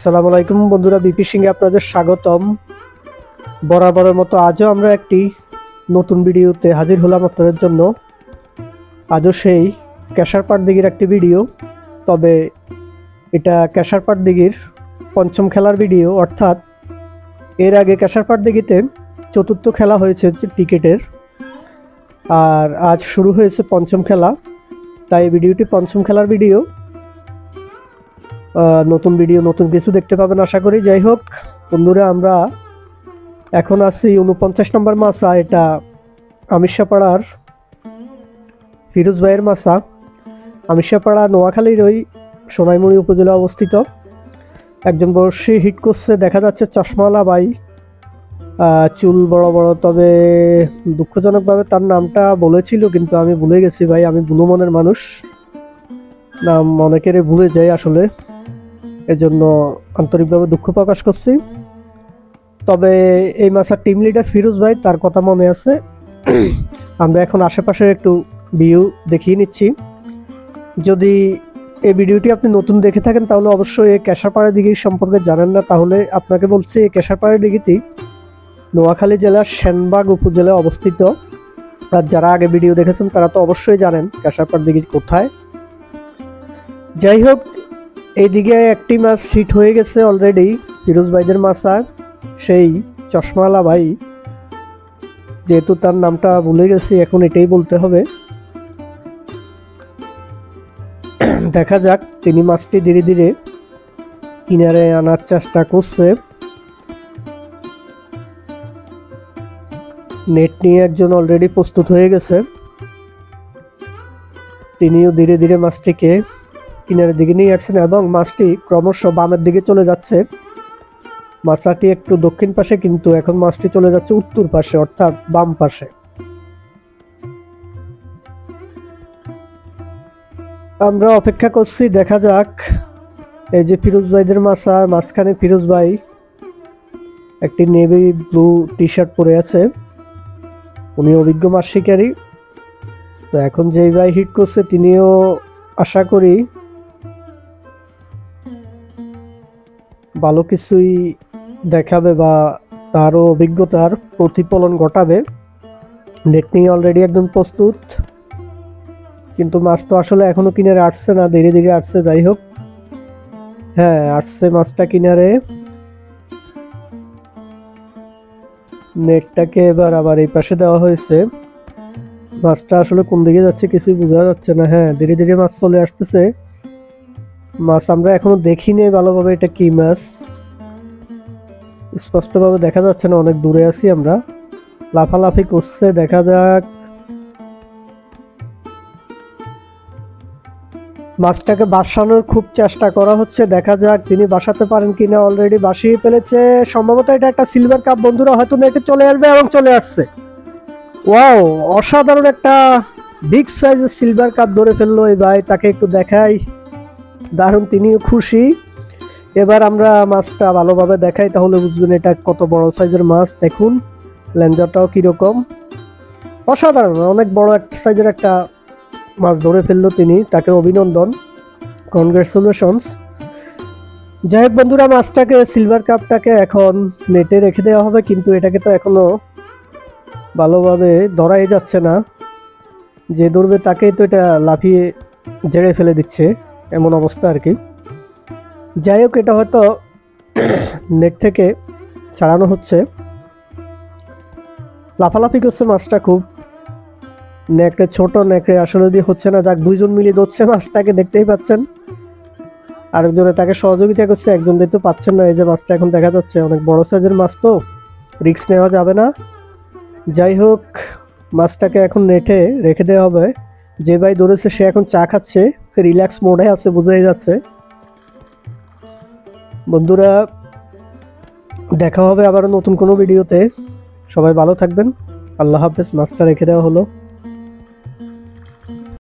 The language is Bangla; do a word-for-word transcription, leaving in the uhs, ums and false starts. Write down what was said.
আসসালামু আলাইকুম বন্ধুরা, বিপি সিংহে আপনাদের স্বাগতম। বরাবরের মতো আজও আমরা একটি নতুন ভিডিওতে হাজির হলাম আপনাদের জন্য। আজও সেই ক্যাশারপাড় দিঘির একটি ভিডিও, তবে এটা ক্যাশারপাড় দিঘির পঞ্চম খেলার ভিডিও, অর্থাৎ এর আগে ক্যাশারপাড় দিঘিতে চতুর্থ খেলা হয়েছে ক্রিকেটের, আর আজ শুরু হয়েছে পঞ্চম খেলা। তাই ভিডিওটি পঞ্চম খেলার ভিডিও। নতুন ভিডিও, নতুন কিছু দেখতে পাবেন আশা করি। যাই হোক বন্ধুরা, আমরা এখন আছি উনপঞ্চাশ নম্বর মাসা। এটা আমিরশাপাড়ার ফিরোজ ভাইয়ের মাসা। আমিরশাপাড়া নোয়াখালীর ওই সোনাইমুড়ি উপজেলা অবস্থিত। একজন বর্ষী হিট করছে, দেখা যাচ্ছে চশমাওয়ালা ভাই, চুল বড় বড়, তবে দুঃখজনকভাবে তার নামটা বলেছিল কিন্তু আমি ভুলে গেছি ভাই। আমি বুনো মনের মানুষ, নাম অনেকের ভুলে যাই আসলে, এজন্য আন্তরিকভাবে দুঃখ প্রকাশ করছি। তবে এই মাসার টিম লিডার ফিরোজ ভাই, তার কথা মনে আছে। আমরা এখন আশেপাশে একটু ভিউ দেখিয়ে নিচ্ছি। যদি এই ভিডিওটি আপনি নতুন দেখে থাকেন তাহলে অবশ্যই এই ক্যাশারপাড়া দিঘির সম্পর্কে জানেন না, তাহলে আপনাকে বলছি এই ক্যাশারপাড়া দিঘিটি নোয়াখালী জেলার সেনবাগ উপজেলায় অবস্থিত। আর যারা আগে ভিডিও দেখেছেন তারা তো অবশ্যই জানেন ক্যাশারপাড়া দিঘি কোথায়। যাই হোক, এই দিকে একটি মাছ হিট হয়ে গেছে অলরেডি ফিরোজ ভাইদের মাছা, সেই চশমাওয়ালা ভাই। যেহেতু তার নামটা ভুলে গেছি, এখন এটাই বলতে হবে। দেখা যাক, তিনি মাছটি ধীরে ধীরে কিনারে আনার চেষ্টা করছে। নেট নিয়ে একজন অলরেডি প্রস্তুত হয়ে গেছে, তিনিও ধীরে ধীরে মাছটিকে কিনারের দিকে নিয়ে আসছেন এবং মাছটি ক্রমশ বামের দিকে চলে যাচ্ছে। মাছটি একটু দক্ষিণ পাশে, কিন্তু এখন মাছটি চলে যাচ্ছে উত্তর পাশে, অর্থাৎ বাম পাশে। আমরা অপেক্ষা করছি, দেখা যাক। এই যে ফিরোজ ভাইদের মাছা, মাঝখানে ফিরোজ ভাই একটি নেভি ব্লু টি শার্ট পরে আছে, উনি অভিজ্ঞ মাছ শিকারী। তো এখন যেই ভাই হিট করছে তিনিও আশা করি ভালো কিছুই দেখাবে বা তারও অভিজ্ঞতার প্রতিফলন ঘটাবে। নেট নিয়ে অলরেডি একদম প্রস্তুত, কিন্তু মাছ তো আসলে এখনো কিনারে আসছে না, ধীরে ধীরে আসছে। যাই হোক, হ্যাঁ আসছে মাছটা কিনারে। নেটটাকে এবার আবার এই পাশে দেওয়া হয়েছে। মাছটা আসলে কোন দিকে যাচ্ছে কিছুই বোঝা যাচ্ছে না। হ্যাঁ, ধীরে ধীরে মাছ চলে আসতেছে। মাছ আমরা এখনো দেখিনি ভালোভাবে, এটা কি মাছ স্পষ্টভাবে দেখা যাচ্ছে না, অনেক দূরে আছি আমরা। লাফালাফি করছে, দেখা যাক। মাছটাকে বাসানোর খুব চেষ্টা করা হচ্ছে, দেখা যাক তিনি বাসাতে পারেন কিনা। অলরেডি বাসিয়ে ফেলেছে, সম্ভবত এটা একটা সিলভার কাপ বন্ধুরা, হয়তো নেটে চলে আসবে এবং চলে আসছে। ওয়াও, অসাধারণ একটা বিগ সাইজের সিলভার কাপ ধরে ফেললো এই ভাই, তাকে একটু দেখাই। দারুণ, তিনিও খুশি। এবার আমরা মাছটা ভালোভাবে দেখাই, তাহলে বুঝবেন এটা কত বড় সাইজের মাছ। দেখুন লেঞ্জাটাও কিরকম, অসাধারণ, অনেক বড় একটা সাইজের একটা মাছ ধরে ফেললো তিনি, তাকে অভিনন্দন, কনগ্রেচুলেশনস। যাই হোক বন্ধুরা, মাছটাকে সিলভার কাপটাকে এখন নেটে রেখে দেওয়া হবে, কিন্তু এটাকে তো এখনো ভালোভাবে ধরাই যাচ্ছে না। যে ধরবে তাকেই তো এটা লাফিয়ে জেড়ে ফেলে দিচ্ছে, এমন অবস্থা আর কি। যাই হোক, এটা হয়তো নেট থেকে ছাড়ানো হচ্ছে। লাফালাফি করছে মাছটা খুব, নেকড়ে ছোট নেকড়ে আসলে দিয়ে হচ্ছে না। যাক, দুইজন মিলে ধরছে মাছটাকে, দেখতেই পাচ্ছেন। আরেকজনে তাকে সহযোগিতা করছে, একজন দেখতে পাচ্ছেন না। এই যে মাছটা এখন দেখা যাচ্ছে, অনেক বড় সাইজের মাছ, তো রিস্ক নেওয়া যাবে না। যাই হোক, মাছটাকে এখন নেটে রেখে দেওয়া হবে। যে ভাই ধরেছে সে এখন চা খাচ্ছে, রিল্যাক্স মোডে আছে, বোঝাই যাচ্ছে। বন্ধুরা, দেখা হবে আবার নতুন কোনো ভিডিওতে। সবাই ভালো থাকবেন, আল্লাহ হাফেজ। মাছটা রেখে দেওয়া হলো।